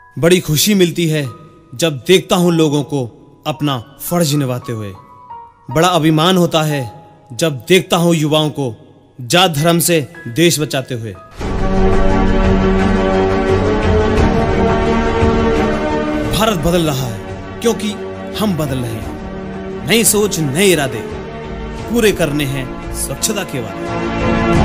बड़ी खुशी मिलती है जब देखता हूं लोगों को अपना फर्ज निभाते हुए। बड़ा अभिमान होता है जब देखता हूं युवाओं को जात धर्म से देश बचाते हुए। भारत बदल रहा है क्योंकि हम बदल रहे हैं। नई सोच, नए इरादे पूरे करने हैं स्वच्छता के वादे।